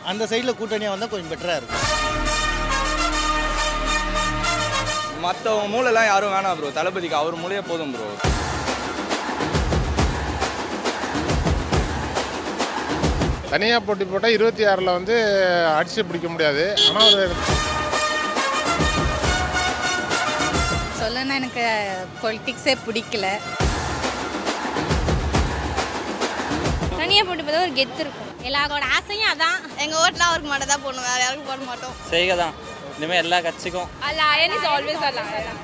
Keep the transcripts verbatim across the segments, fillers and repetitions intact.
அந்த சைடில் கூட்டணியாக வந்தால் கொஞ்சம் பெட்டராக இருக்கும். மற்றவங்க மூளைலாம் யாரும் வேணாம் ப்ரோ, தளபதிக்கு அவர் மூலையே போதும் ப்ரோ. தனியாக போட்டி போட்டால் இருபத்தி ஆறில் வந்து அடிச்சு பிடிக்க முடியாது. ஆனால் ஒரு சொல்லணும்னா எனக்கு பொலிட்டிக்ஸே பிடிக்கல. தனியாக போட்டு பார்த்தா ஒரு கெத்து இருக்கும். எல்லாரோட ஆசையும் அதான். எங்கள் ஓட்டெலாம் அவருக்கு மட்டும் தான் போடணும், வேறு யாருக்கும் போட மாட்டோம். செய்க தான் இனிமேல் எல்லா கட்சிக்கும். Lion is always a lion.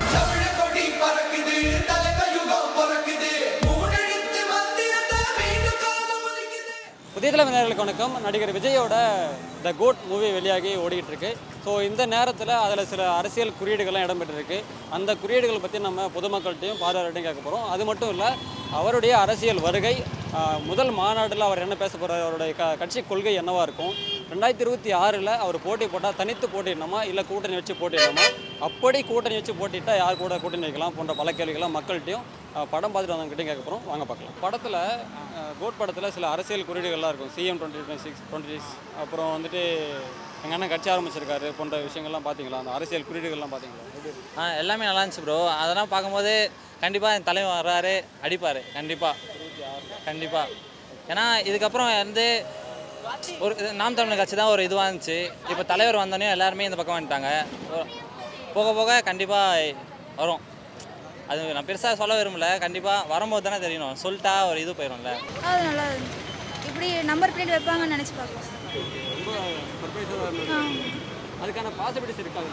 புதிய தலைவர்களுக்கு வணக்கம். நடிகர் விஜயோட த கோட் மூவி வெளியாகி ஓடிக்கிட்டு இருக்கு. ஸோ இந்த நேரத்தில் அதில் சில அரசியல் குறியீடுகள்லாம் இடம்பெற்றிருக்கு. அந்த குறியீடுகளை பற்றி நம்ம பொதுமக்கள்கிட்டையும் பார்வையாளர்கிட்டையும் கேட்க போகிறோம். அது மட்டும் இல்லை, அவருடைய அரசியல் வருகை, முதல் மாநாட்டில் அவர் என்ன பேச போகிறார், அவருடைய க கட்சி கொள்கை என்னவாக இருக்கும், ரெண்டாயிரத்தி இருபத்தி ஆறில் அவர் போட்டி போட்டால் தனித்து போட்டிடணுமா இல்லை கூட்டணி வச்சு போட்டிடணுமா, அப்படி கூட்டணி வச்சு போட்டிட்டால் யார் கூட கூட்டணி வைக்கலாம் போன்ற பல கேள்விகள்லாம் மக்கள்கிட்டையும் படம் பார்த்துட்டு வந்தவங்ககிட்டையும் கேட்க போகிறோம். வாங்க பார்க்கலாம். படத்தில் கோட் படத்தில் சில அரசியல் குறியீடுகள்லாம் இருக்கும். CM twenty twenty six twenty six அப்புறம் வந்துட்டு எங்கள் அண்ணன் கட்சி ஆரம்பிச்சிருக்காரு போன்ற விஷயங்கள்லாம் பார்த்தீங்களா? அந்த அரசியல் குறியீடுகள்லாம் பார்த்தீங்களா? ஆ எல்லாமே நல்லா இருந்துச்சு ப்ரோ. அதெல்லாம் பார்க்கும்போது கண்டிப்பாக என் தலைவர் வர்றாரு, அடிப்பார் கண்டிப்பாக கண்டிப்பாக. ஏன்னா இதுக்கப்புறம் வந்து ஒரு நாம் தமிழர் கட்சி தான் ஒரு இதுவாக இருந்துச்சு. இப்போ தலைவர் வந்தோடனே எல்லாருமே இந்த பக்கம் வந்துட்டாங்க. போக போக கண்டிப்பாக வரும். அது நான் பெருசாக சொல்ல விரும்பல, கண்டிப்பாக வரும்போது தானே தெரியணும். சொல்லிட்டா ஒரு இது போயிடும்ல. அது நல்லா இப்படி நம்பர் பிளேட் வைப்பாங்கன்னு நினச்சி பார்க்கலாம். ரொம்ப சர்ப்ரைஸாக இருந்தது. அதுக்கான பாசிபிலிட்டிஸ் இருக்காது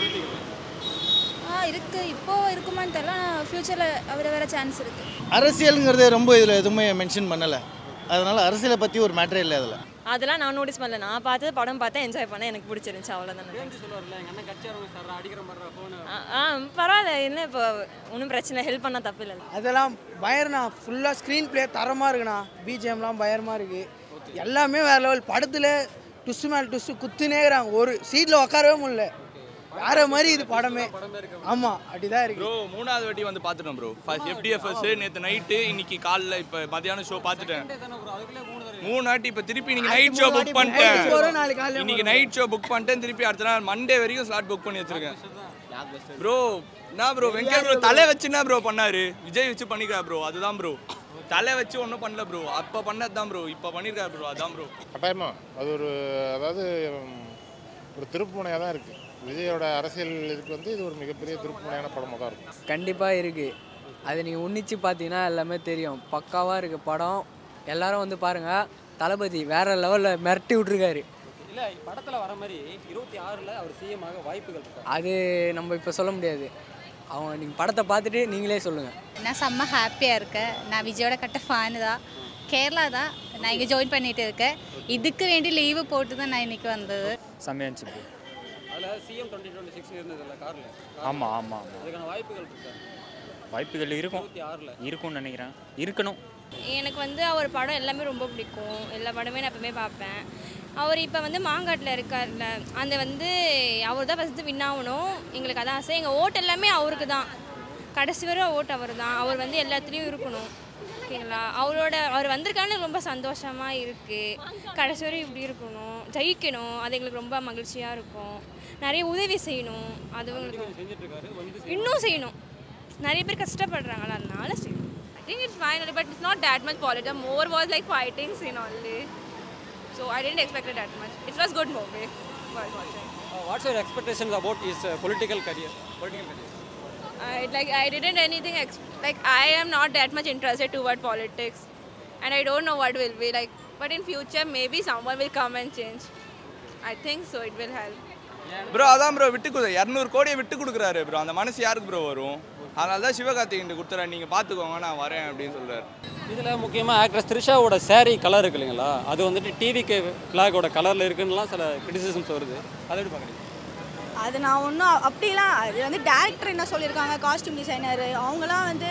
ஆ இருக்குது. இப்போது இருக்குமான்னு தெரியல, ஆனால் ஃப்யூச்சரில் அவர் வேறு சான்ஸ் இருக்குது. அரசியலுங்கிறதே ரொம்ப இதில் எதுவுமே மென்ஷன் பண்ணலை. அதனால் அரசியலை பற்றி ஒரு மேட்டரே இல்லை அதில். அதெல்லாம் நான் நோட்டீஸ் பண்ணல. நான் பார்த்து படம் பார்த்தேன், என்ஜாய் பண்ணேன், எனக்கு பிடிச்சிருந்துச்சு, அவ்வளோதானே. சொல்லுவார்ல எங்கள் அண்ணன் கட்சி ஆரம்பிச்சாரா அடிக்கிற மாதிரி ஃபோனு. ஆ பரவாயில்ல, என்ன இப்போ ஒன்றும் பிரச்சனை, ஹெல்ப் பண்ணால் தப்பு இல்லை. அதெல்லாம் பயர்ண்ணா, ஃபுல்லாக ஸ்க்ரீன் பிளே தரமாக இருக்குண்ணா. பிஜிஎம்லாம் பயரமாக இருக்குது. எல்லாமே வேறு லெவல். படத்தில் டுஸ்ட்டு மேலே டுஸ்ட்டு குத்துனேங்கிறாங்க. ஒரு சீட்டில் உட்காரவே முடியல. வேற மாதிரி இது படமே. ஆமாம், அப்படிதான் இருக்கு ப்ரோ. மூணாவது வாட்டி வந்து பார்த்துட்டோம் ப்ரோ. ஃபர்ஸ்ட் எஃப்டிஎஃப்எஸ் நேற்று நைட்டு, இன்னைக்கு காலைல, இப்போ மதியானம் ஷோ பார்த்துட்டேன். மூணு வாட்டி. இப்போ திருப்பி நீங்கள் நைட் ஷோ புக் பண்ணிட்டேன். இன்னைக்கு நைட் ஷோ புக் பண்ணிட்டேன். திருப்பி அடுத்த நாள் மண்டே வரைக்கும் ஸ்லாட் புக் பண்ணி வச்சிருக்கேன் ப்ரோ. என்ன ப்ரோ வெங்கட் ப்ரோ தலை வச்சு என்ன ப்ரோ பண்ணாரு? விஜய் வச்சு பண்ணிக்கிறார் ப்ரோ. அதுதான் ப்ரோ. தலை வச்சு ஒன்றும் பண்ணல ப்ரோ. அப்போ பண்ணது தான் ப்ரோ, இப்போ பண்ணியிருக்காரு ப்ரோ. அதான் ப்ரோ. கட்டாயமா அது ஒரு, அதாவது ஒரு திருப்புமுனையாக தான் இருக்குது. விஜயோட அரசியல் இதுக்கு வந்து இது ஒரு மிகப்பெரிய திருப்புமுனையான படமாக தான் இருக்கும். கண்டிப்பாக இருக்குது. அது நீங்கள் உன்னிச்சு பார்த்தீங்கன்னா எல்லாமே தெரியும். பக்காவாக இருக்குது படம். எல்லாரும் வந்து பாருங்கள். தளபதி வேறு லெவலில் மிரட்டி விட்ருக்காரு. இல்லை, படத்தில் வர மாதிரி இருபத்தி ஆறில் அவர் சிஎம் ஆக வாய்ப்புகள் இருக்கு. அது நம்ம இப்போ சொல்ல முடியாது. அவங்க நீங்கள் படத்தை பார்த்துட்டு நீங்களே சொல்லுங்கள். நான் செம்ம ஹாப்பியாக இருக்கேன். நான் விஜயோட கட்ட ஃபேனு தான். கேரளா தான் நான் இங்கே ஜாயின் பண்ணிட்டு இருக்கேன். இதுக்கு வேண்டி லீவு போட்டு தான் நான் இன்றைக்கி வந்தது. செம்மையாச்சு. அதில் சிஎம் டுவெண்ட்டி டுவெண்ட்டி சிக்ஸ் இருந்ததில்ல காரில். ஆமாம் ஆமாம் ஆமாம். அதுக்கான வாய்ப்புகள் இருக்கு. வாய்ப்புகள் இருக்கும், இருக்கும்னு நினைக்கிறேன். இருக்கணும். எனக்கு வந்து அவர் படம் எல்லாமே ரொம்ப பிடிக்கும். எல்லா படமே நான் எப்பவுமே பார்ப்பேன். அவர் இப்போ வந்து மாங்காட்டில் இருக்கார்ல, அந்த வந்து அவர் தான் ஃபஸ்ட்டு வின் ஆகணும். எங்களுக்கு அதான் ஆசை. எங்கள் ஓட்டு எல்லாமே அவருக்கு தான். கடைசி வரை ஓட்டு அவர் தான். அவர் வந்து எல்லாத்துலேயும் இருக்கணும். ஓகேங்களா? அவரோட அவர் வந்திருக்கான்னு ரொம்ப சந்தோஷமாக இருக்குது. கடைசி வரை இப்படி இருக்கணும், ஜெயிக்கணும். அது எங்களுக்கு ரொம்ப மகிழ்ச்சியாக இருக்கும். நிறைய உதவி செய்யணும், அது உங்களுக்கு இன்னும் செய்யணும். நிறைய பேர் கஷ்டப்படுறாங்களா, அதனால செய்யணும். I think it's fine, but it's not that much politics. More was like fighting scene only. So I didn't expect it that much. It was good movie. Worth watching. Uh, what's your expectations about his uh, political career? Political career. I like I didn't anything ex like I am not that much interested toward politics, and I don't know what will be like. But in future, maybe someone will come and change. I think so. It will help. Bro அதான் bro விட்டு கொடு இரநூறு கோடியை விட்டு கொடுக்குறாரு bro. அந்த மனசு யாருக்கு ப்ரோ வரும்? அதனால தான் சிவகார்த்திகேயன் கொடுத்துறேன், நீங்கள் பார்த்துக்கோங்க, நான் வரேன் அப்படின்னு சொல்கிறார். இதில் முக்கியமாக ஆக்ட்ரஸ் த்ரிஷாவோட சாரீ கலர் இருக்கு இல்லைங்களா, அது வந்துட்டு டிவிக்கு ஃப்ளாகோட கலரில் இருக்குன்னுலாம் சில கிரிட்டிசிசம்ஸ் வருது. அதை எப்படி பார்க்குறீங்க? அது நான் ஒன்றும் அப்படிலாம், அது வந்து டேரக்டர் என்ன சொல்லியிருக்காங்க, காஸ்டியூம் டிசைனர் அவங்களாம் வந்து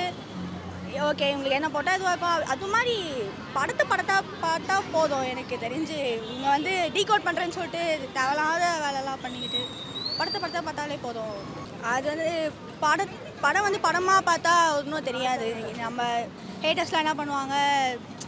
ஓகே உங்களுக்கு என்ன போட்டால் இதுவாக இருக்கும். அது மாதிரி படத்தை படத்தா பார்த்தா போதும். எனக்கு தெரிஞ்சு இவங்க வந்து டீகோட் பண்ணுறேன்னு சொல்லிட்டு தேவையில்லாத வேலைலாம் பண்ணிக்கிட்டு படத்தை படத்தை பார்த்தாலே போதும். அது வந்து பட படம் வந்து படமாக பார்த்தா ஒன்றும் தெரியாது. நம்ம ஹேட்டர்ஸ்லாம் என்ன பண்ணுவாங்க,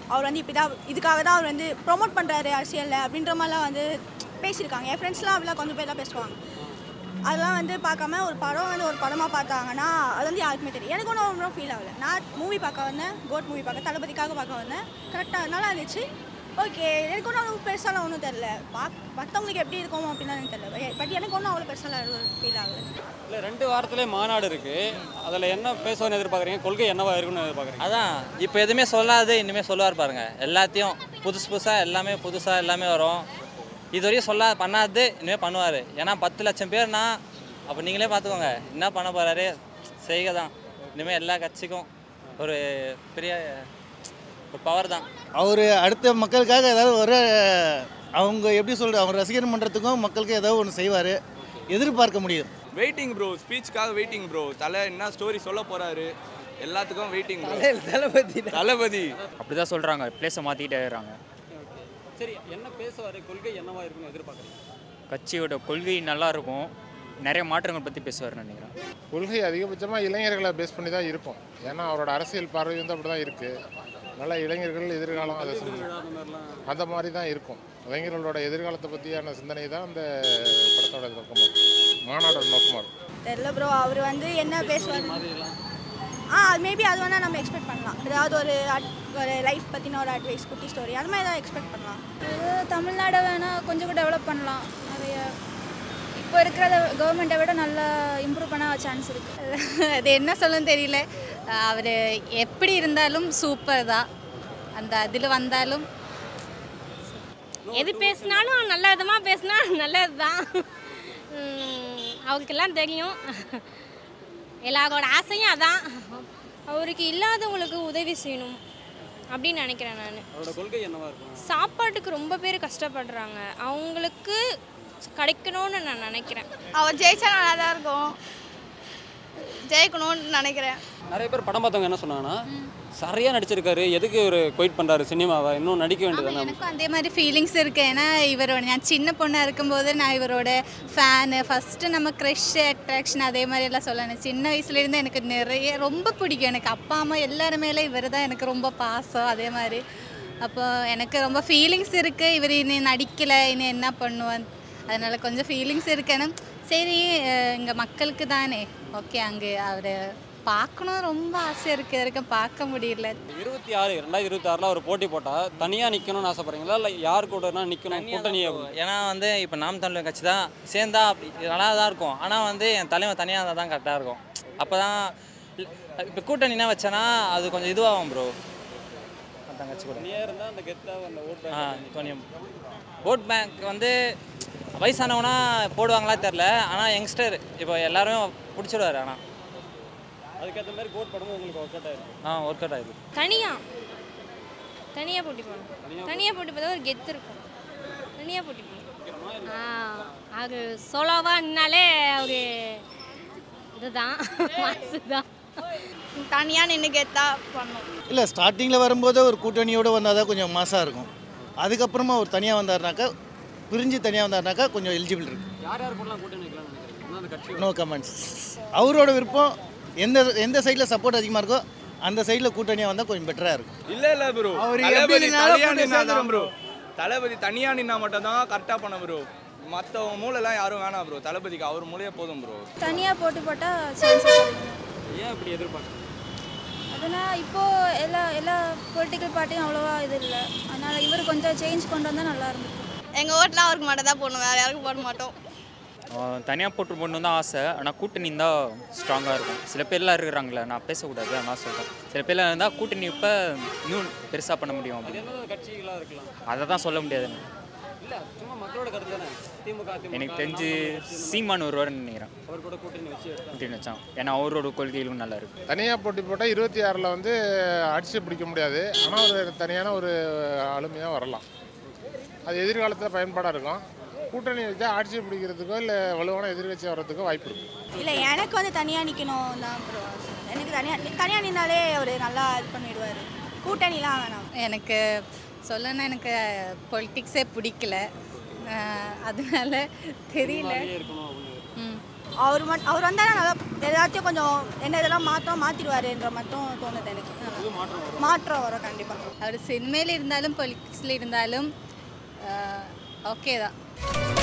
அவர் வந்து இப்படி தான் இதுக்காக தான் அவர் வந்து ப்ரொமோட் பண்ணுறாரு அரசியலில் அப்படின்ற மாதிரிலாம் வந்து பேசியிருக்காங்க. என் ஃப்ரெண்ட்ஸ்லாம் அப்படிலாம் கொஞ்சம் பேர்லாம் பேசுவாங்க. அதெல்லாம் வந்து பார்க்காம ஒரு படம் வந்து ஒரு படமாக பார்த்தாங்கன்னா அது வந்து யாருக்குமே தெரியும். எனக்கு ஒன்றும் ஒன்றும் ஃபீல் ஆகலை. நான் மூவி பார்க்க வந்தேன், கோட் மூவி பார்க்க தளபதிக்காக பார்க்க வந்தேன். கரெக்டாக நல்லா இருந்துச்சு. ஓகே, எனக்கு ஒன்றும் அவ்வளோ பெருசாலாம் ஒன்றும் தெரில. பாக் மற்றவங்களுக்கு எப்படி இருக்கும் அப்படின்னு எனக்கு தெரியல. பட் எனக்கு ஒன்றும் அவ்வளோ பெருசாலாம் ஃபீல் ஆகலை. இல்லை ரெண்டு வாரத்திலே மாநாடு இருக்குது, அதில் என்ன பேசுவோன்னு எதிர்பார்க்குறீங்க, கொள்கை என்னவா இருக்குன்னு எதிர்பார்க்குறீங்க? அதான் இப்போ எதுவுமே சொல்லாது இனிமேல் சொல்லுவார் பாருங்க. எல்லாத்தையும் புதுசு புதுசாக எல்லாமே புதுசாக எல்லாமே வரும். இதுவரையும் சொல்ல பண்ணாது இனிமேல் பண்ணுவார். ஏன்னா பத்து லட்சம் பேர்னா அப்போ நீங்களே பார்த்துக்கோங்க என்ன பண்ண போகிறாரு. செய்க தான் இனிமேல் எல்லா கட்சிக்கும் ஒரு பெரிய ஒரு பவர் தான். அவர் அடுத்த மக்களுக்காக ஏதாவது ஒரு அவங்க எப்படி சொல்கிற அவங்க ரசிகர் மன்றத்துக்கும் மக்களுக்கும் ஏதாவது ஒன்று செய்வார், எதிர்பார்க்க முடியும். வெயிட்டிங் ப்ரோ, ஸ்பீச்சுக்காக வெயிட்டிங் ப்ரோ. தலை என்ன ஸ்டோரி சொல்ல போகிறாரு எல்லாத்துக்கும் வெயிட்டிங் ப்ரோ. தளபதி தளபதி அப்படி தான் சொல்கிறாங்க, பிளேஸை மாற்றிக்கிட்டே இருக்கிறாங்க. சரி, என்ன பேசுவார், கொள்கை என்னவா இருக்குன்னு எதிர்பார்க்குறீங்க? கட்சியோட கொள்கை நல்லா இருக்கும், நிறைய மாற்றங்கள் பற்றி பேசுவார்னு நினைக்கிறேன். கொள்கை அதிகபட்சமாக இளைஞர்களை பேஸ் பண்ணி தான் இருக்கும். ஏன்னா அவரோட அரசியல் பார்வை வந்து அப்படி தான் இருக்குது. நல்லா இளைஞர்கள் எதிர்காலம் அதை அந்த மாதிரி தான் இருக்கும். இளைஞர்களோட எதிர்காலத்தை பற்றியான சிந்தனை தான் அந்த படத்தோட நோக்கமாக இருக்கும், மாநாடோட நோக்கமாக இருக்கும். தெரியல ப்ரோ, அவர் வந்து என்ன பேசுவார். ஆ மேபி அது வேணால் நம்ம எக்ஸ்பெக்ட் பண்ணலாம். ஏதாவது ஒரு ஒரு லைஃப் பற்றின ஒரு அட்வைஸ், குட்டி ஸ்டோரி அது மாதிரி ஏதாவது எக்ஸ்பெக்ட் பண்ணலாம். தமிழ்நாடை வேணால் கொஞ்சம் கூட டெவலப் பண்ணலாம். நிறைய இப்போ இருக்கிற கவர்மெண்ட்டை விட நல்லா இம்ப்ரூவ் பண்ண சான்ஸ் இருக்குது. அது என்ன சொல்லணும்னு தெரியல. அவர் எப்படி இருந்தாலும் சூப்பர் தான். அந்த அதில் வந்தாலும் எது பேசினாலும் நல்ல விதமாக பேசினா நல்லது தான். அவருக்கெல்லாம் தெரியும், எல்லாரோட ஆசையும் அதான். அவருக்கு இல்லாதவங்களுக்கு உதவி செய்யணும் அப்படின்னு நினைக்கிறேன் நான். அவரோட கொள்கை என்னவா இருக்கும்? சாப்பாட்டுக்கு ரொம்ப பேர் கஷ்டப்படுறாங்க, அவங்களுக்கு கிடைக்கணும்னு நான் நினைக்கிறேன். அவர் ஜெயிச்சா நல்லா தான் இருக்கும், ஜெயிக்கணும்னு நினைக்கிறேன். நிறைய பேர் படம் பார்த்தவங்க என்ன சொன்னாங்கன்னா, சரியாக நடிச்சிருக்காரு, எதுக்கு ஒரு குவைட் பண்ணுறாரு சினிமாவை, இன்னும் நடிக்க வேண்டியது. எனக்கும் அதே மாதிரி ஃபீலிங்ஸ் இருக்குது. ஏன்னா இவரோட நான் சின்ன பொண்ணாக இருக்கும்போது நான் இவரோட ஃபேனு. ஃபஸ்ட்டு நம்ம க்ரஷ் அட்ராக்ஷன் அதே மாதிரி எல்லாம் சொல்லணும். சின்ன வயசுலேருந்து எனக்கு நிறைய ரொம்ப பிடிக்கும். எனக்கு அப்பா அம்மா எல்லாருமேல இவர் தான் எனக்கு ரொம்ப பாசம். அதே மாதிரி அப்போ எனக்கு ரொம்ப ஃபீலிங்ஸ் இருக்குது. இவர் இனி நடிக்கலை, இனி என்ன பண்ணுவான், அதனால் கொஞ்சம் ஃபீலிங்ஸ் இருக்குன்னு. சரி, இங்கே மக்களுக்கு தானே ஓகே, அங்கே அவர் பார்க்கணும் ரொம்ப ஆசை இருக்குது, வரைக்கும் பார்க்க முடியல. இருபத்தி ஆறு ரெண்டாயிரத்தி இருபத்தி ஆறில் ஒரு போட்டி போட்டால் தனியாக நிற்கணும்னு ஆசைப்படுறீங்களா, இல்லை யார் கூடனா நிற்கணும் கூட்டணி? ஏன்னா வந்து இப்போ நாம் தமிழர் கட்சி தான் சேர்ந்தா அப்படி நல்லா தான் இருக்கும். ஆனால் வந்து என் தலைவன் தனியாக இருந்தால் தான் கரெக்டாக இருக்கும். அப்போ தான் இப்போ கூட்டணினா வச்சேன்னா அது கொஞ்சம் இதுவாகும் ப்ரோ. அந்த கட்சி கூட இருந்தால் அந்த கெத்தாக அந்த ஓட் ஆ துணியம் ஓட் பேங்க் வந்து வயசானவனா போடுவாங்களா தெரில. ஆனால் யங்ஸ்டர் இப்போ எல்லாரும் பிடிச்சிடுவார். ஆனால் அதுக்கேற்ற மாதிரி கோட் படமும் உங்களுக்கு ஒர்க் அவுட் ஆயிருக்கு. ஆ ஒர்க் அவுட் ஆயிருக்கு. தனியாக தனியாக போட்டி போடணும். தனியாக போட்டி பார்த்தா ஒரு கெத்து இருக்கும். தனியாக போட்டி போடணும். ஆ அது சோலோவான்னாலே ஒரு இதுதான் மாசு தான். தனியாக நின்று கெத்தா பண்ணணும். இல்லை, ஸ்டார்டிங்கில் வரும்போது ஒரு கூட்டணியோடு வந்தால் தான் கொஞ்சம் மாசாக இருக்கும். அதுக்கப்புறமா ஒரு தனியாக வந்தாருனாக்கா, பிரிஞ்சு தனியாக வந்தாருனாக்கா கொஞ்சம் எலிஜிபிள் இருக்குது. யார் யார் கூடலாம் கூட்டணி வைக்கலாம்னு நினைக்கிறீங்க? அந்த கட்சி நோ கமெண்ட்ஸ். அவரோட விருப்பம். எந்த எந்த சைடில் சப்போர்ட் அதிகமாக இருக்கோ அந்த சைடில் கூட்டணியாக வந்தால் கொஞ்சம் பெட்டராக இருக்கும். இல்லை இல்லை ப்ரோ, தளபதி தனியாக நின்னா தான் ப்ரோ. தளபதி தனியாக நின்னா மட்டும் தான் கரெக்டாக பண்ண ப்ரோ. மற்றவங்க மூளைலாம் யாரும் வேணாம் ப்ரோ. தளபதிக்கு அவர் மூளையே போதும் ப்ரோ. தனியாக போட்டி போட்டால் சான்ஸ். ஏன் அப்படி எதிர்பார்க்குறேன்? அதனால் இப்போது எல்லா எல்லா பொலிட்டிக்கல் பார்ட்டியும் அவ்வளோவா இது இல்லை. அதனால் இவர் கொஞ்சம் சேஞ்ச் கொண்டு வந்தால் நல்லா இருந்துச்சு. எங்கள் ஓட்டெலாம் அவருக்கு மட்டும் தான் போடணும், வேறு யாருக்கும் போட மாட்டோம். தனியாக போட்டு போடணும் தான் ஆசை. ஆனால் கூட்டணி இருந்தால் ஸ்ட்ராங்காக இருக்கும். சில பேர்லாம் இருக்கிறாங்களே, நான் பேசக்கூடாது அதனால் சொல்கிறேன். சில பேர்லாம் இருந்தால் கூட்டணி இப்போ இன்னும் பெருசாக பண்ண முடியும். அப்படி கட்சிகளாக இருக்கலாம், அதை தான் சொல்ல முடியாது. இல்லை சும்மா மக்களோட கருத்து தானே. திமுக எனக்கு தெரிஞ்சு சீமான் ஒருவர்னு நினைக்கிறேன். அவர் கூட கூட்டணி வச்சு கூட்டணி வச்சான். ஏன்னா அவரோட கொள்கைகளும் நல்லா இருக்குது. தனியாக போட்டி போட்டால் இருபத்தி ஆறில் வந்து ஆட்சியை பிடிக்க முடியாது. ஆனால் ஒரு தனியான ஒரு ஆளுமையாக வரலாம். அது எதிர்காலத்தில் பயன்பாடாக இருக்கும். கூட்டணி வச்சா ஆட்சியை பிடிக்கிறதுக்கோ இல்லை வலுவான எதிர்கட்சி வர்றதுக்கோ வாய்ப்பு இருக்குது. இல்லை, எனக்கு வந்து தனியாக நிற்கணும் தான் ப்ரோ. எனக்கு தனியாக தனியாக நின்னாலே அவர் நல்லா இது பண்ணிடுவார். கூட்டணிலாம் வேணாம். எனக்கு சொல்லணும்னா எனக்கு பொலிட்டிக்ஸே பிடிக்கல, அதனால தெரியல. ம் அவர் மட் அவர் வந்தால் நல்லா எல்லாத்தையும் கொஞ்சம் என்ன இதெல்லாம் மாற்றம் மாற்றிடுவாருன்ற மட்டும் தோணுது எனக்கு. எதுவும் மாற்றம் வரும்? மாற்றம் வரும் கண்டிப்பாக. அவர் சினிமையில் இருந்தாலும் பொலிட்டிக்ஸில் இருந்தாலும் ஓகே தான்.